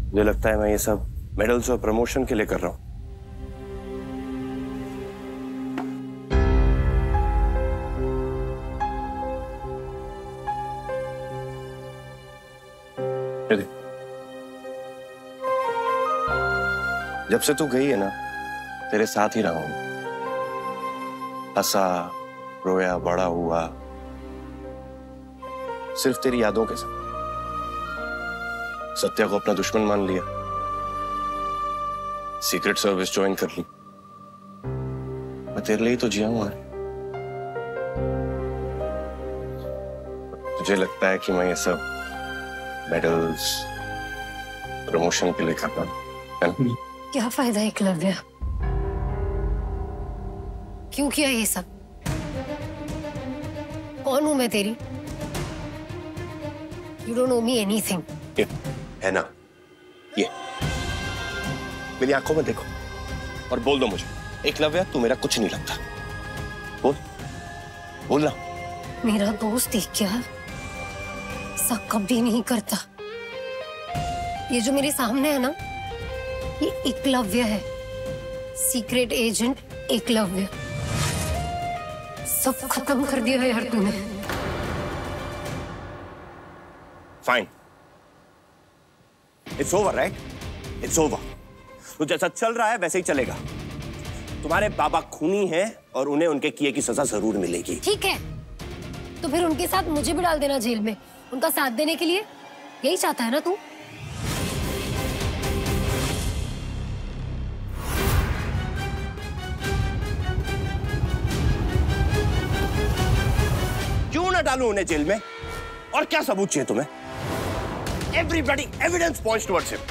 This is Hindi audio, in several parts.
मुझे लगता है मैं ये सब मेडल्स और प्रमोशन के लिए कर रहा हूँ। जब से तू गई है ना, तेरे साथ ही रहा हूं। हंसा, रोया, बड़ा हुआ, सिर्फ तेरी यादों के साथ। सत्या को अपना दुश्मन मान लिया, सीक्रेट सर्विस ज्वाइन कर ली। मैं तेरे लिए ही तो जिया हूं। तुझे लगता है कि मैं ये सब मेडल्स, प्रमोशन के लिए कर रहा हूं, है ना? क्या फायदा एकलव्य? क्यों किया ये सब? कौन हूं मैं तेरी? You don't know me anything. है ना, ये मेरी आंखों में देखो और बोल दो मुझे, एकलव्य तू मेरा कुछ नहीं लगता। बोलना। मेरा दोस्त ही क्या ऐसा कभी नहीं करता। ये जो मेरे सामने है ना, ये एकलव्य है, सीक्रेट एजेंट एकलव्य। सब खत्म कर दिया है यार तूने। Fine, it's over right, it's over. तो जैसा चल रहा है वैसे ही चलेगा। तुम्हारे बाबा खूनी हैं और उन्हें उनके किए की सजा जरूर मिलेगी। ठीक है, तो फिर उनके साथ मुझे भी डाल देना जेल में, उनका साथ देने के लिए। यही चाहता है ना तू? क्यों ना डालूं उन्हें जेल में? और क्या सबूत चाहिए तुम्हें? Everybody, evidence points towards him.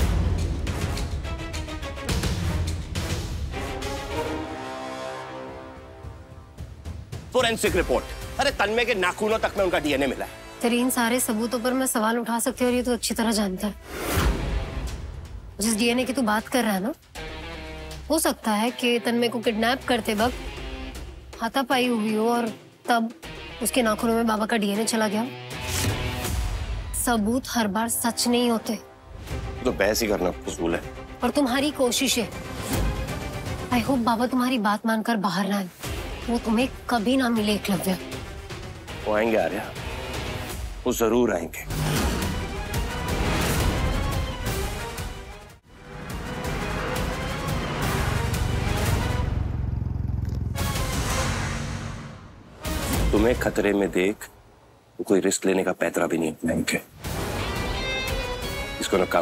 Forensic report, अरे तन्मय के नाखूनों तक में उनका डीएनए मिला है। तेरे इन सारे सबूतों पर मैं सवाल उठा सकती हूँ और ये तो अच्छी तरह जानता है। जिस डीएनए की तू बात कर रहा है ना, हो सकता है कि तन्मय को किडनैप करते वक्त हाथापाई हुई हो और तब उसके नाखूनों में बाबा का डीएनए चला गया। सबूत हर बार सच नहीं होते। तो बहस ही करना फजूल है। और तुम्हारी कोशिश है। आई होप बाबा तुम्हारी बात मानकर बाहर ना आए। वो तुम्हें कभी ना मिले एकलव्य। वो आएंगे आर्या, वो जरूर आएंगे। तुम्हें खतरे में देख तो कोई रिस्क लेने का पैतरा भी नहीं उठाएंगे। इसको ना कम।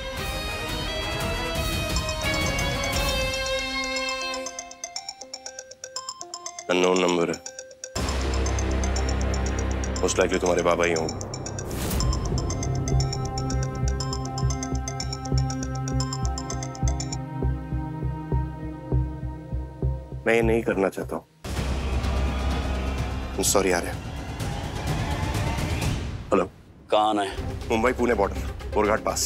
अननोन नंबर है, मोस्ट लाइकली तुम्हारे बाबा ही होंगे। मैं ये नहीं करना चाहता हूं। सॉरी आर्या। हेलो, कौन है? मुंबई पुणे बॉर्डर, बोरघाट पास।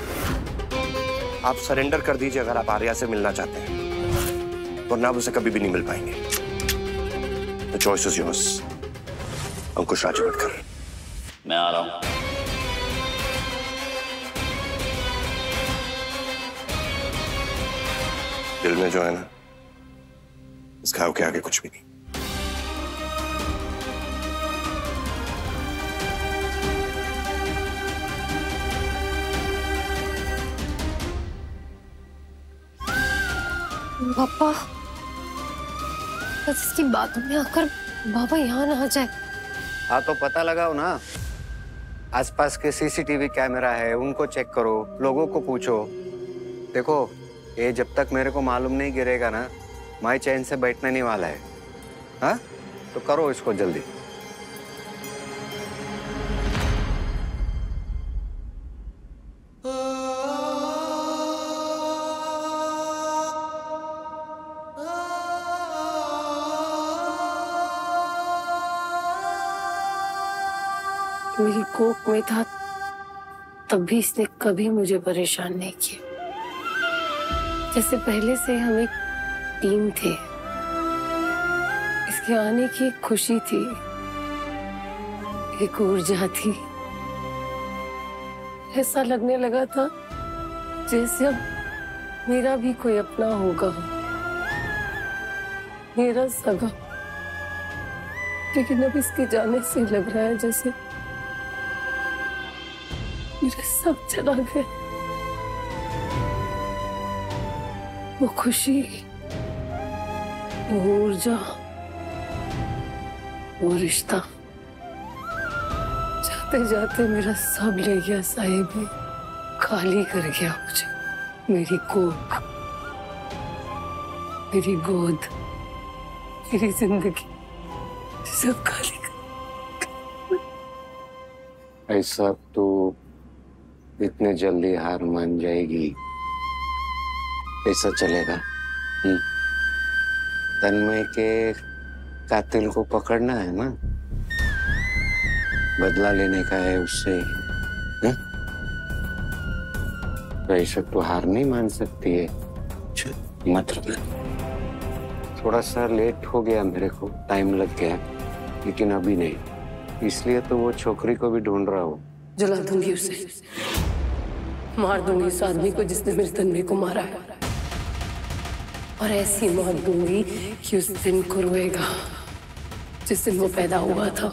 आप सरेंडर कर दीजिए अगर आप आर्या से मिलना चाहते हैं, वरना आप उसे कभी भी नहीं मिल पाएंगे। The choice is yours. अंकुश राजी मत कर। मैं आ रहा हूं। दिल में जो है ना, इस घाव के आगे कुछ भी नहीं। पापा, बस इसकी बातों में आकर बाबा यहाँ ना आ जाए। हाँ तो पता लगाओ ना, आसपास के सीसीटीवी कैमरा है उनको चेक करो, लोगों को पूछो। देखो ये जब तक मेरे को मालूम नहीं गिरेगा ना, मैं चैन से बैठने नहीं वाला है। हाँ तो करो इसको जल्दी। मेरी कोख में था तब भी इसने कभी मुझे परेशान नहीं किया। जैसे पहले से हम एक टीम थे। इसके आने की एक खुशी थी, एक ऊर्जा थी। ऐसा लगने लगा था जैसे अब मेरा भी कोई अपना होगा, मेरा सगा। लेकिन अब इसके जाने से लग रहा है जैसे मेरे सब चला गया। वो खुशी, वो ऊर्जा, वो रिश्ता जाते जाते मेरा सब ले गया साहिब ने, खाली कर गया मुझे। मेरी कोख, मेरी गोद, मेरी जिंदगी सब खाली कर। ऐसा तो इतने जल्दी हार मान जाएगी? ऐसा चलेगा? तन्मय के कातिल को पकड़ना है ना, बदला लेने का है उससे। तो ऐसा तो हार नहीं मान सकती है। मतलब थोड़ा सा लेट हो गया, मेरे को टाइम लग गया, लेकिन अभी नहीं। इसलिए तो वो छोकरी को भी ढूंढ रहा हूँ। जला दूंगी उसे, मार दूंगी उस आदमी को जिसने मेरे तन्मय को मारा है, और ऐसी मौत दूंगी कि उस दिन को रोएगा जिस दिन वो पैदा हुआ था।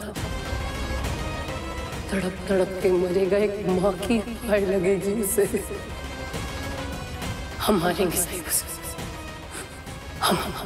तड़प तड़प के मरेगा, एक माँ की हाय लगेगी उसे। हम मारेंगे सही उसे, हम।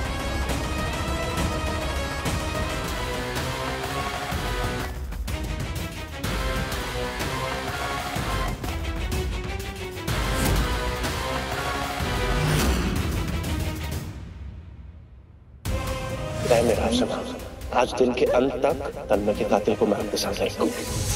मेरा आशा, आज दिन के अंत तक तन्मय के कातिल को मैं अपने साथ रखूं।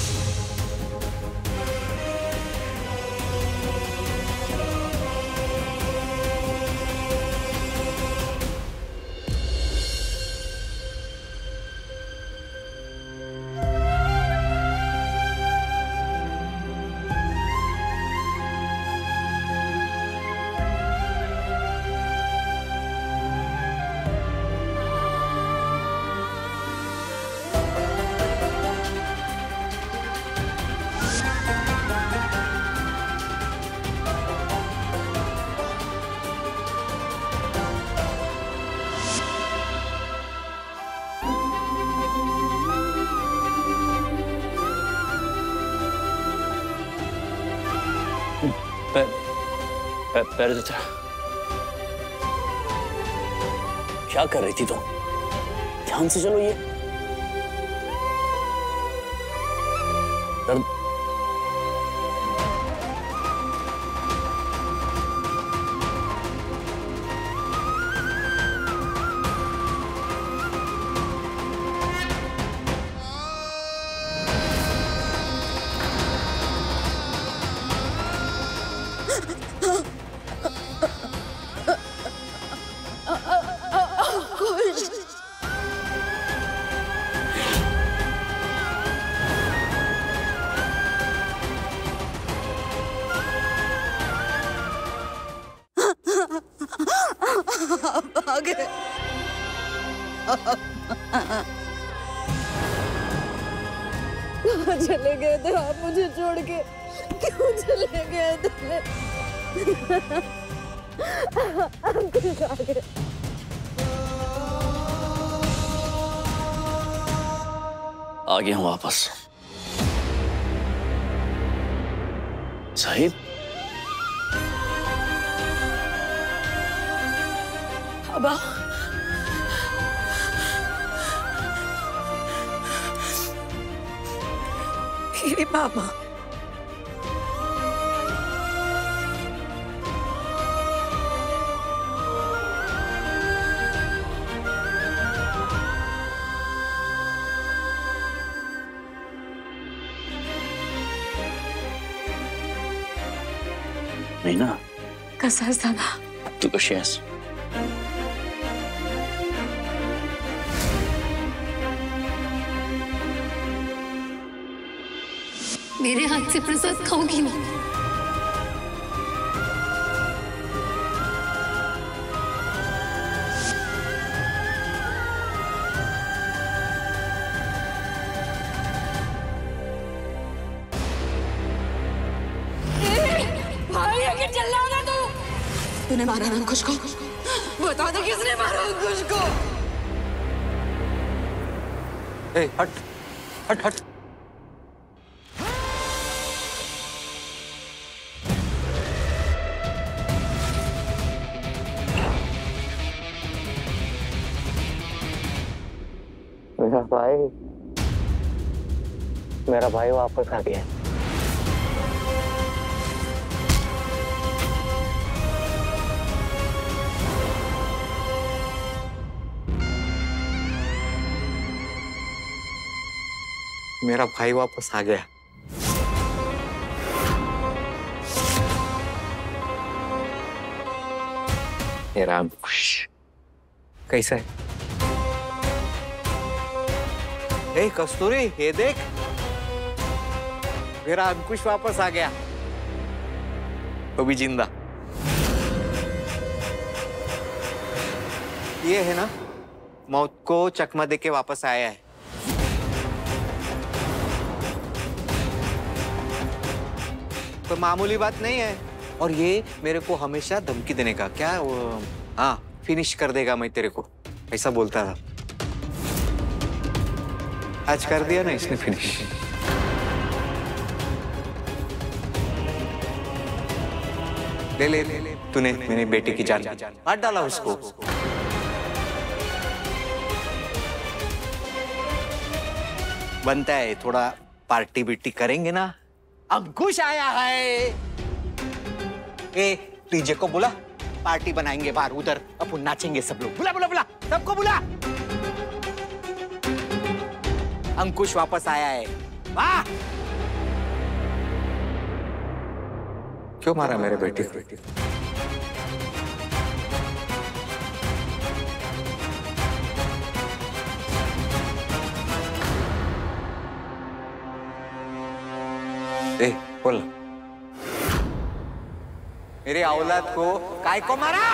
पैर जचा। क्या कर रही थी तुम? ध्यान से चलो। ये दर्द चले गए थे आप मुझे छोड़ के? क्यों चले गए थे? आ गया हूं वापस। साहिब, अबा मेरे पापा, नहीं ना? कसा झाला? तू कशी आहेस? मेरे हाथ से प्रसाद खाओगी ना? भाई तूने मारा ना अंकुश को? बता दे किसने मारा अंकुश को? ए, हट हट हट। मेरा भाई वापस आ गया। मेरा भाई वापस आ गया। मेरा अंकुश कैसा है? ए कस्तूरी, ये देख, मेरा अंकुश वापस आ गया, वो भी जिंदा। ये है ना, मौत को चकमा देके वापस आया है। तो मामूली बात नहीं है। और ये मेरे को हमेशा धमकी देने का, क्या वो, हाँ, फिनिश कर देगा मैं तेरे को, ऐसा बोलता था। आज कर दिया ना इसने फिनिश। ले ले ले, तूने मेरे बेटे की जान मार डाला उसको। बनता है, थोड़ा पार्टी बिट्टी करेंगे ना। अंकुश आया है। ए डीजे को बुला, पार्टी बनाएंगे बाहर, उधर अपन नाचेंगे सब लोग। बुला बुला बुला, सबको बुला। अंकुश वापस आया है। वाह! क्यों मारा मेरे बेटे को? ए, बोल, मेरे औलाद को काय को मारा?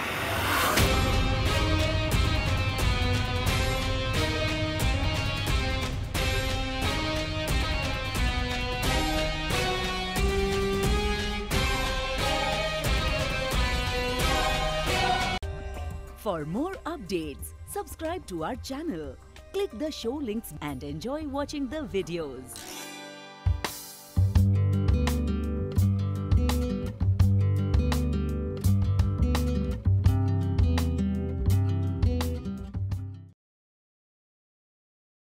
For more updates, subscribe to our channel, click the show links and enjoy watching the videos.